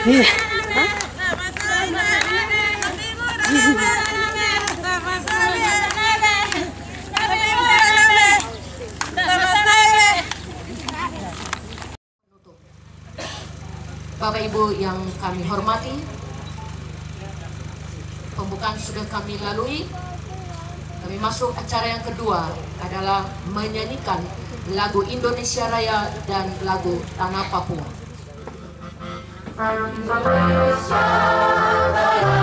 Iya. Bapak Ibu yang kami hormati, pembukaan sudah kami lalui. Kami masuk acara yang kedua adalah menyanyikan lagu Indonesia Raya dan lagu Tanah Papua. Indonesia Raya,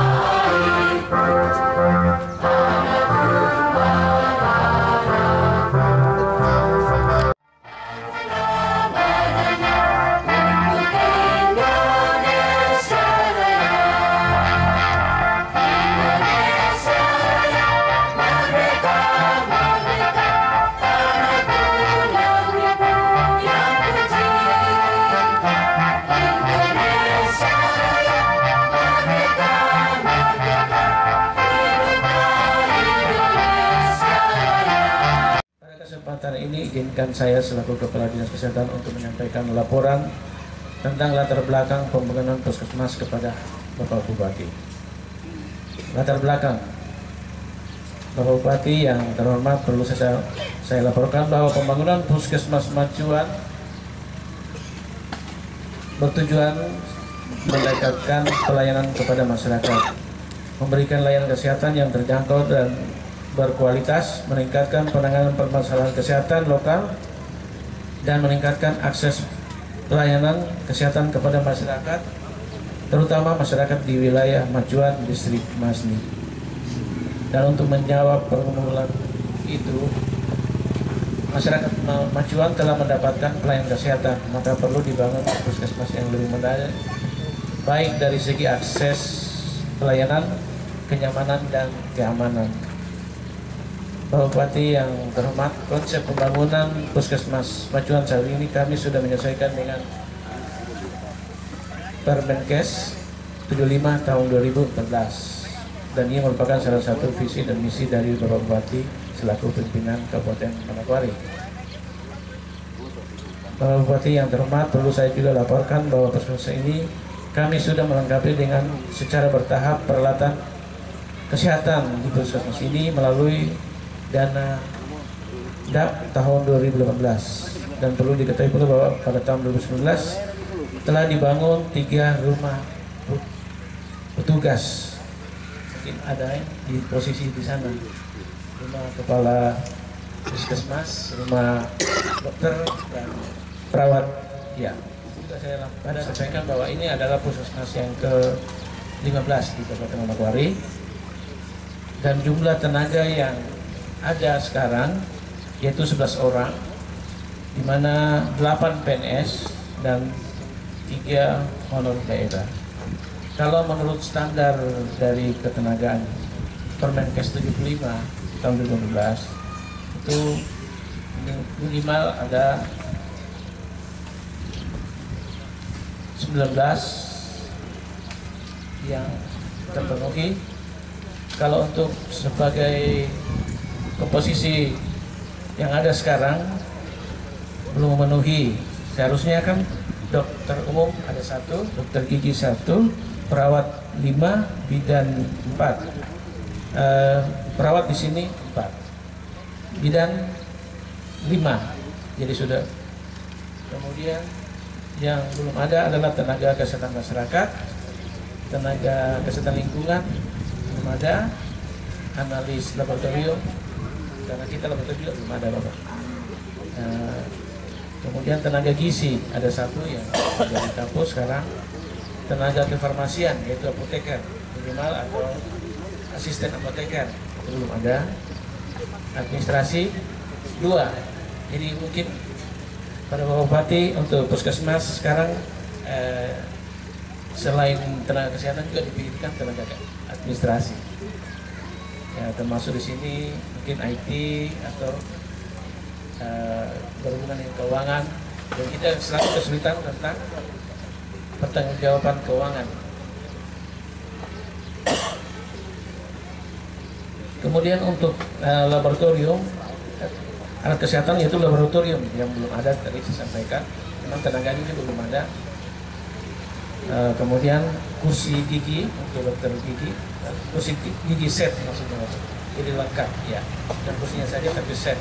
kesempatan ini izinkan saya selaku Kepala Dinas Kesehatan untuk menyampaikan laporan tentang latar belakang pembangunan puskesmas kepada Bapak Bupati. Latar belakang Bapak Bupati yang terhormat, perlu saya laporkan bahwa pembangunan puskesmas Majuan bertujuan mendekatkan pelayanan kepada masyarakat, memberikan layanan kesehatan yang terjangkau dan berkualitas, meningkatkan penanganan permasalahan kesehatan lokal, dan meningkatkan akses pelayanan kesehatan kepada masyarakat, terutama masyarakat di wilayah Majuan, Distrik Masni. Dan untuk menjawab permohonan itu, masyarakat Majuan telah mendapatkan pelayanan kesehatan, maka perlu dibangun puskesmas yang lebih memadai, baik dari segi akses pelayanan, kenyamanan, dan keamanan. Bapak Bupati yang terhormat, konsep pembangunan puskesmas Majuan saat ini kami sudah menyesuaikan dengan Permenkes 75 tahun 2014, dan ini merupakan salah satu visi dan misi dari Bapak Bupati selaku pimpinan Kabupaten Manokwari. Bapak Bupati yang terhormat, perlu saya juga laporkan bahwa puskesmas ini kami sudah melengkapi dengan secara bertahap peralatan kesehatan di puskesmas ini melalui dana DAP tahun 2018, dan perlu diketahui pula bahwa pada tahun 2019 telah dibangun 3 rumah petugas, mungkin ada di posisi di sana, rumah kepala puskesmas, rumah dokter, dan perawat. Ya, juga saya sampaikan bahwa ini adalah puskesmas yang ke-15 di Kabupaten Manokwari, dan jumlah tenaga yang ada sekarang yaitu 11 orang, di mana 8 PNS dan 3 honor daerah. Kalau menurut standar dari ketenagaan Permenkes 75 tahun 2012 itu minimal ada 19 yang terpenuhi. Kalau untuk sebagai komposisi yang ada sekarang belum memenuhi, seharusnya kan dokter umum ada 1, dokter gigi 1, perawat 5, bidan 4, perawat di sini 4, bidan 5, jadi sudah. Kemudian yang belum ada adalah tenaga kesehatan masyarakat, tenaga kesehatan lingkungan belum ada, analis laboratorium, karena kita laboratorium belum ada, Bapak. Kemudian tenaga gizi ada 1 yang dari kampus sekarang, tenaga kefarmasian yaitu apoteker minimal atau asisten apoteker itu belum ada, administrasi 2. Jadi mungkin pada Bapak Bupati untuk puskesmas sekarang selain tenaga kesehatan juga dipikirkan tenaga administrasi. Ya, termasuk di sini mungkin IT atau berhubungan dengan keuangan, dan kita selalu kesulitan tentang pertanggungjawaban keuangan. Kemudian untuk laboratorium, alat kesehatan yaitu laboratorium yang belum ada, tadi saya sampaikan, memang tenaganya belum ada. Kemudian kursi gigi untuk dokter gigi, kursi gigi set maksudnya, jadi lengkap ya, dan kursinya saja tapi set.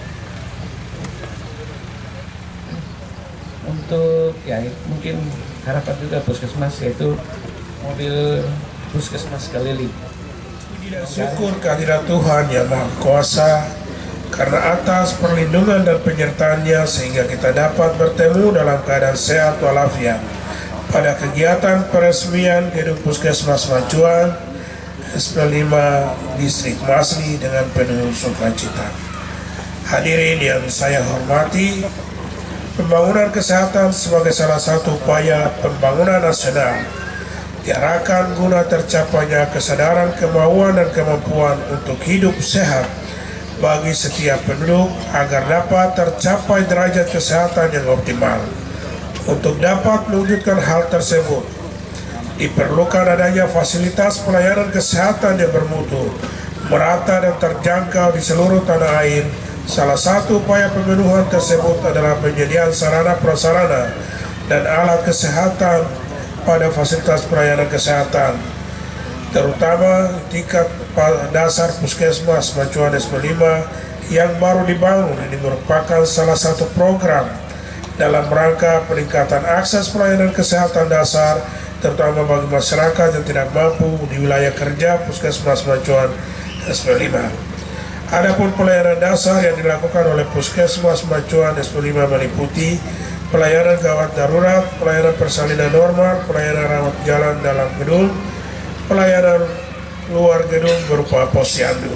Untuk ya mungkin harapan juga puskesmas yaitu mobil puskesmas keliling. Puji dan syukur kehadirat Tuhan yang Maha Kuasa karena atas perlindungan dan penyertaannya sehingga kita dapat bertemu dalam keadaan sehat walafiat pada kegiatan peresmian gedung Puskesmas Macuan SP5 Distrik Masli dengan penuh sukacita. Hadirin yang saya hormati, pembangunan kesehatan sebagai salah satu upaya pembangunan nasional diarahkan guna tercapainya kesadaran, kemauan, dan kemampuan untuk hidup sehat bagi setiap penduduk agar dapat tercapai derajat kesehatan yang optimal. Untuk dapat mewujudkan hal tersebut, diperlukan adanya fasilitas pelayanan kesehatan yang bermutu, merata dan terjangkau di seluruh tanah air. Salah satu upaya pemenuhan tersebut adalah penyediaan sarana prasarana dan alat kesehatan pada fasilitas pelayanan kesehatan, terutama tingkat dasar Puskesmas Macuan SP5 yang baru dibangun. Ini merupakan salah satu program dalam rangka peningkatan akses pelayanan kesehatan dasar, terutama bagi masyarakat yang tidak mampu di wilayah kerja Puskesmas Macuan SP5. Adapun pelayanan dasar yang dilakukan oleh Puskesmas Macuan SP5 meliputi pelayanan gawat darurat, pelayanan persalinan normal, pelayanan rawat jalan dalam gedung, pelayanan luar gedung berupa posyandu.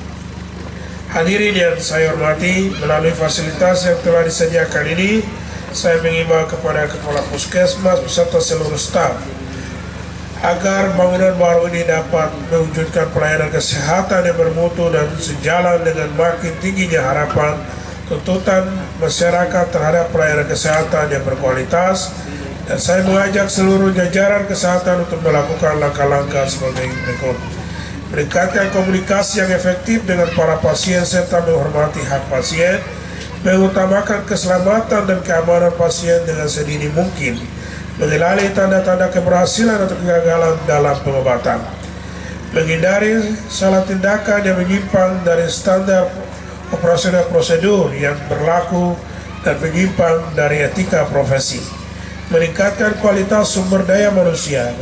Hadirin yang saya hormati, melalui fasilitas yang telah disediakan ini, saya mengimbau kepada Kepala Puskesmas beserta seluruh staf agar bangunan baru ini dapat mewujudkan pelayanan kesehatan yang bermutu dan sejalan dengan makin tingginya harapan tuntutan masyarakat terhadap pelayanan kesehatan yang berkualitas. Dan saya mengajak seluruh jajaran kesehatan untuk melakukan langkah-langkah sebagai berikut: meningkatkan komunikasi yang efektif dengan para pasien serta menghormati hak pasien, mengutamakan keselamatan dan keamanan pasien dengan sedini mungkin, mengenali tanda-tanda keberhasilan atau kegagalan dalam pengobatan, menghindari salah tindakan yang menyimpang dari standar operasional prosedur yang berlaku dan menyimpang dari etika profesi, meningkatkan kualitas sumber daya manusia,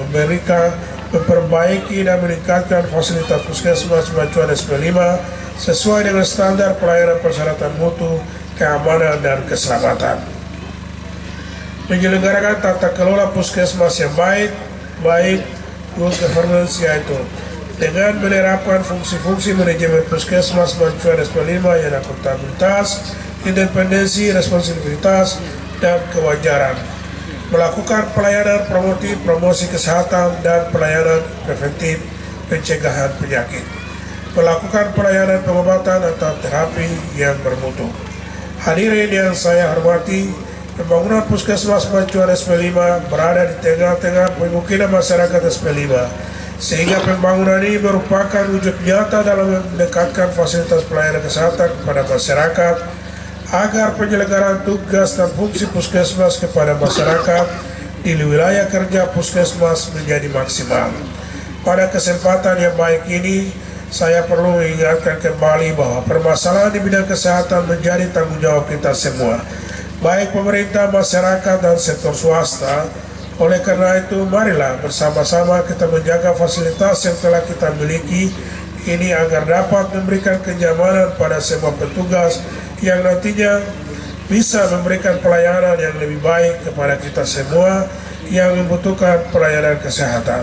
memperbaiki dan meningkatkan fasilitas Puskesmas Macuan SP5 sesuai dengan standar pelayanan persyaratan mutu, keamanan, dan keselamatan, menyelenggarakan tata kelola puskesmas yang baik good governance, yaitu dengan menerapkan fungsi-fungsi manajemen Puskesmas Macuan SP5 yang akuntabilitas, independensi, responsibilitas, dan kewajaran, melakukan pelayanan promosi kesehatan dan pelayanan preventif pencegahan penyakit, melakukan pelayanan pengobatan atau terapi yang bermutu. Hadirin yang saya hormati, pembangunan Puskesmas Macuan SP5 berada di tengah-tengah pemukiman masyarakat SP5, sehingga pembangunan ini merupakan wujud nyata dalam mendekatkan fasilitas pelayanan kesehatan kepada masyarakat agar penyelenggaraan tugas dan fungsi Puskesmas kepada masyarakat di wilayah kerja Puskesmas menjadi maksimal. Pada kesempatan yang baik ini, saya perlu mengingatkan kembali bahwa permasalahan di bidang kesehatan menjadi tanggung jawab kita semua, baik pemerintah, masyarakat, dan sektor swasta. Oleh karena itu, marilah bersama-sama kita menjaga fasilitas yang telah kita miliki ini agar dapat memberikan kenyamanan pada semua petugas yang nantinya bisa memberikan pelayanan yang lebih baik kepada kita semua yang membutuhkan pelayanan kesehatan.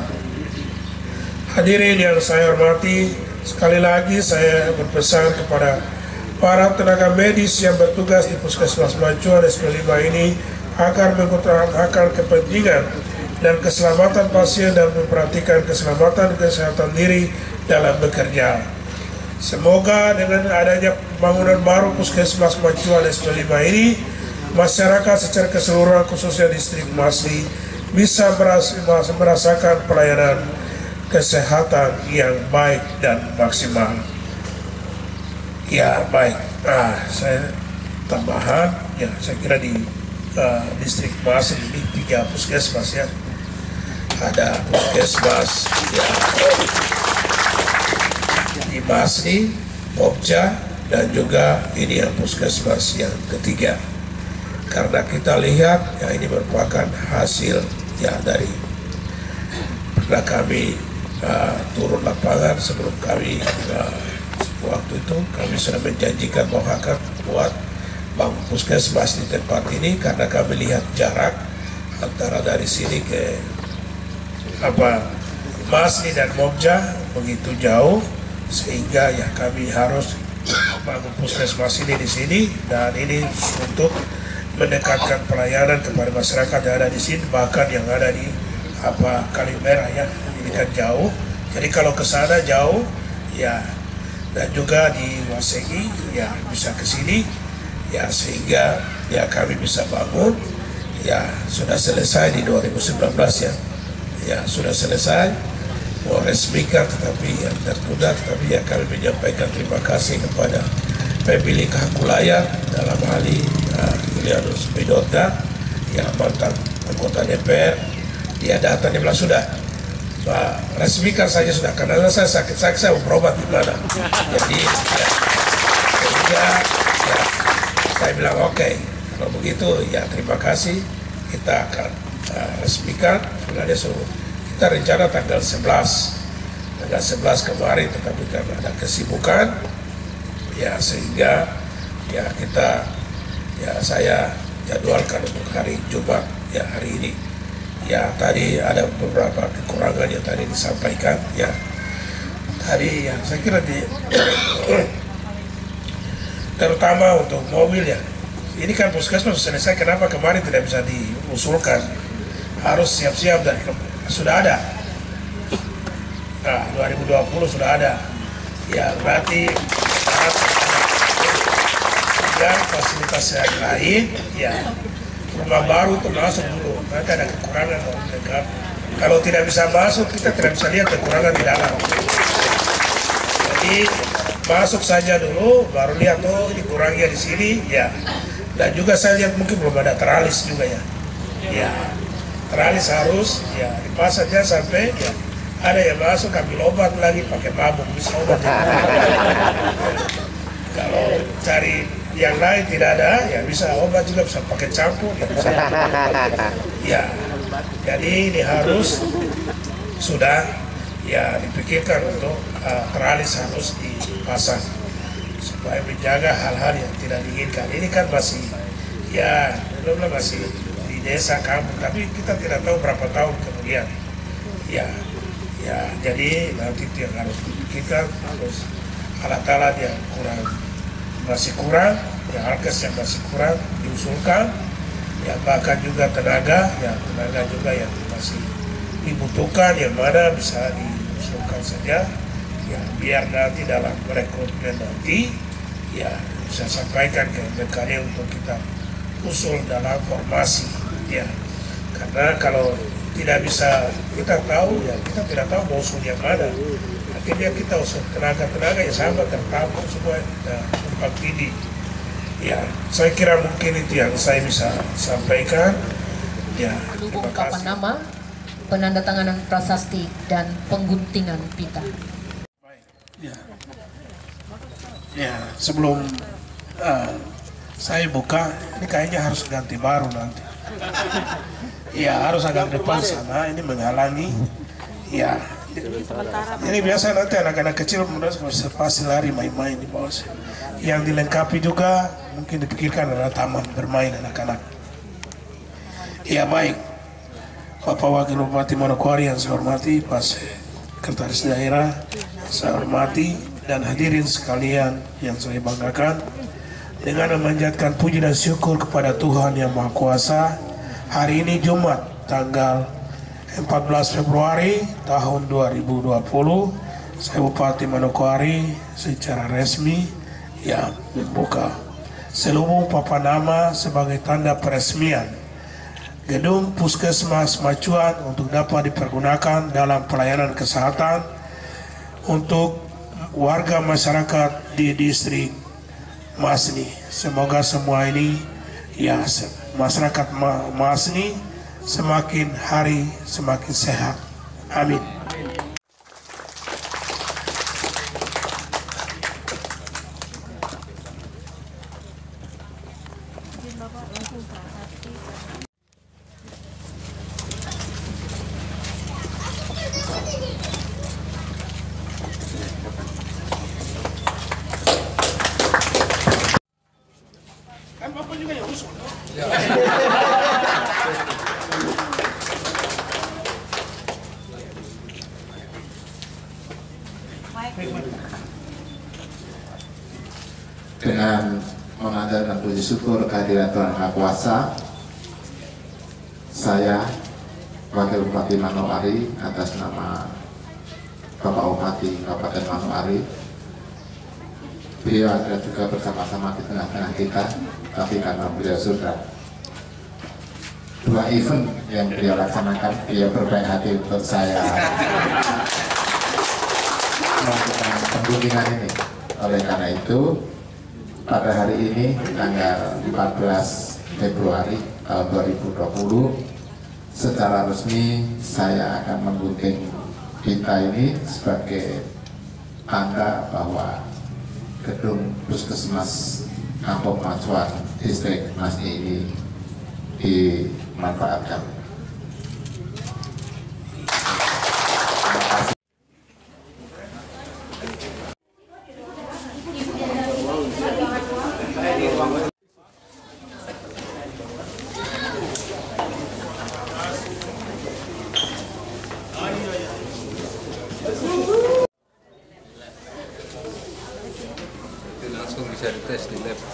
Hadirin yang saya hormati, sekali lagi saya berpesan kepada para tenaga medis yang bertugas di Puskesmas Macuan SP5 ini agar mengutamakan kepentingan dan keselamatan pasien dan memperhatikan keselamatan kesehatan diri dalam bekerja. Semoga dengan adanya bangunan baru Puskesmas Macuan SP5 ini, masyarakat secara keseluruhan khususnya distrik Masli bisa merasakan pelayanan kesehatan yang baik dan maksimal. Ya baik, saya tambahan, ya saya kira di distrik Masli ini 3 puskesmas ya. ada puskesmas ya, di Masni, Pokja, dan juga ini yang puskesmas yang ketiga. Karena kita lihat ya ini merupakan hasil ya dari pernah kami turun lapangan sebelum kami waktu itu kami sudah menjanjikan bahwa akan buat bangun puskesmas di tempat ini karena kami lihat jarak antara dari sini ke Masni dan Mokja begitu jauh sehingga ya kami harus bangun puskesmas ini di sini, dan ini untuk mendekatkan pelayanan kepada masyarakat yang ada di sini, bahkan yang ada di Kalimerah ya, ini kan jauh. Jadi kalau ke sana jauh ya, dan juga di Wasengi ya bisa ke sini ya, sehingga ya kami bisa bangun ya. Sudah selesai di 2019 ya, ya sudah selesai mau resmikan, tetapi yang tertunda. Tetapi ya kami menyampaikan terima kasih kepada pemilik hak wilayah dalam hal ini Julianus Bedota yang mantan anggota DPR. Dia datang, dia bilang sudah resmikan saja sudah, karena saya sakit saya mau berobat di mana. Jadi ya, saya bilang oke, kalau begitu ya terima kasih, kita akan resmikan. Sudah dia suruh kita rencana tanggal 11 kemarin, tetapi karena ada kesibukan ya sehingga ya kita ya saya jadwalkan untuk hari Jumat ya, hari ini. Ya tadi ada beberapa kekurangan yang tadi disampaikan ya. Tadi yang saya kira terutama untuk mobil ya. Ini kan puskesmas selesai, kenapa kemarin tidak bisa diusulkan? Harus siap-siap dan sudah ada. Nah, 2020 sudah ada. Ya berarti dan fasilitas yang lain ya, rumah baru termasuk dulu, nanti ada kekurangan dekat. Kalau tidak bisa masuk, kita tidak bisa lihat kekurangan di dalam. Jadi masuk saja dulu, baru lihat oh ini kurangnya di sini ya. Dan juga saya lihat mungkin belum ada teralis juga ya. Ya teralis harus ya dipasang saja sampai ya ada yang masuk ambil obat lagi pakai mabuk bisa obat. Kalau cari yang lain tidak ada, ya bisa obat juga bisa pakai campur, ya bisa. Ya, jadi ini harus sudah ya dipikirkan untuk teralis harus dipasang supaya menjaga hal-hal yang tidak diinginkan. Ini kan masih ya belum masih di desa kampung, tapi kita tidak tahu berapa tahun kemudian. Ya, jadi nanti itu yang harus dipikirkan, harus alat-alat yang masih kurang, ya alkes yang masih kurang diusulkan, ya bahkan juga tenaga juga yang masih dibutuhkan, yang mana bisa diusulkan saja, ya biar nanti dalam rekrutmen nanti, ya bisa sampaikan ke BKD untuk kita usul dalam formasi, ya karena kalau tidak bisa kita tahu, ya kita tidak tahu mau usul yang mana. Akhirnya kita usul tenaga yang sama tertampung semua tempat ini. Ya, saya kira mungkin itu yang saya bisa sampaikan. Ya, ungkapan nama, penandatanganan prasasti dan pengguntingan pita. Ya, sebelum saya buka, ini kayaknya harus ganti baru nanti. Ya, harus agak depan sana, ini menghalangi. Ya. Ini biasa nanti anak-anak kecil pasti lari main-main di bawah. Yang dilengkapi juga mungkin dipikirkan adalah taman bermain anak-anak. Ya baik, Bapak Wakil Bupati Manokwari yang saya hormati, Pak Sekretaris Daerah yang saya hormati, dan hadirin sekalian yang saya banggakan, dengan memanjatkan puji dan syukur kepada Tuhan Yang Maha Kuasa, hari ini Jumat tanggal 14 Februari tahun 2020, saya Bupati Manokwari secara resmi ya membuka selubung papan nama sebagai tanda peresmian gedung Puskesmas Macuan untuk dapat dipergunakan dalam pelayanan kesehatan untuk warga masyarakat di distrik Masni. Semoga semua ini ya masyarakat Masni semakin hari semakin sehat. Amin. Kan Bapak juga yang usul. Dengan mengajarkan puji syukur kehadiran Tuhan Maha Kuasa, saya Wakil Bupati Manokwari atas nama Bapak Bupati Kabupaten Manokwari, beliau ada juga bersama-sama di tengah-tengah kita, tapi karena beliau sudah 2 event yang beliau laksanakan, beliau berbaik hati untuk saya melakukan pengguntingan ini. Oleh karena itu, pada hari ini tanggal 14 Februari tahun 2020 secara resmi saya akan menggunting tinta ini sebagai tanda bahwa gedung Puskesmas Kampung Macuan Distrik Masni ini dimanfaatkan. Langsung bisa dites di lab.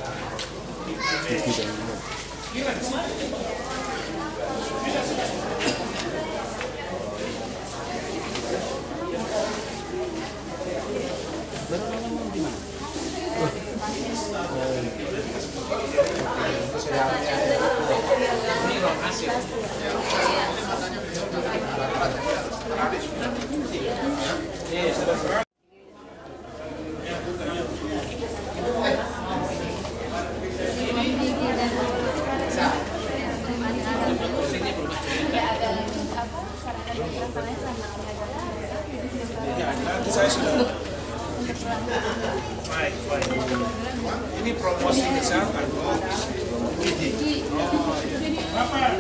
Saya sudah baik. Ini promosi kesehatan. Bapak,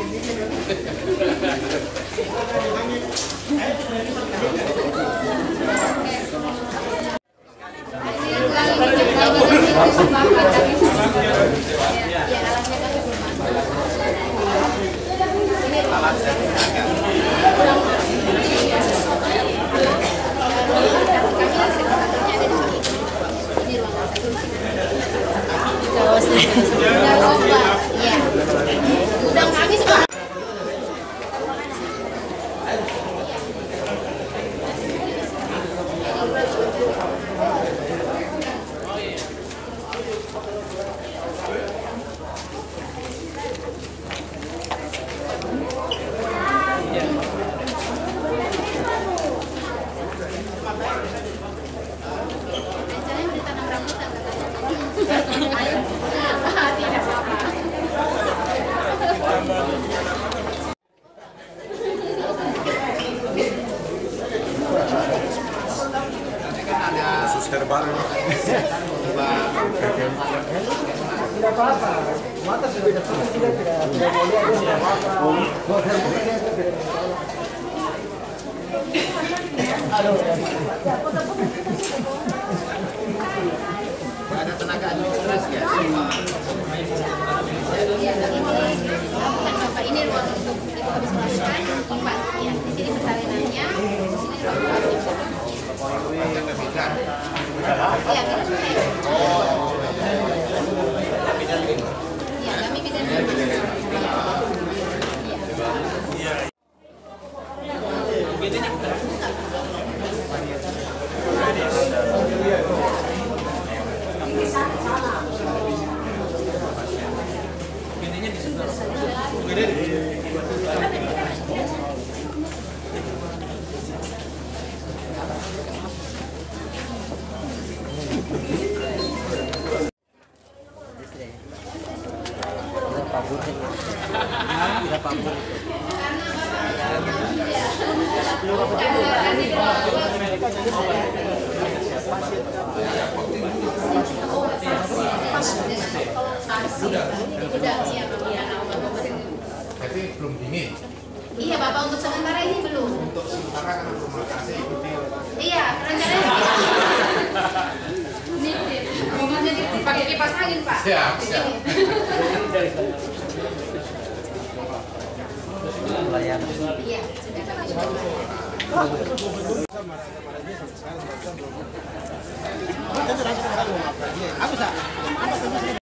suster baru. Tidak apa-apa, mata sudah tertutup, tidak boleh ada tidak apa-apa. Ada tenaga administrasi ya? Ini ruang untuk itu habis melahirkan kipas ya. Di sini persalinannya, di sini ruang ya, kami bidan. Pak Jadi belum dingin. Iya Bapak, untuk sementara ini belum. Untuk sementara kan belum kasih ikuti. Iya, rencananya ini dipakai kipas angin Pak. Siap, siap. Iya, sudah kami.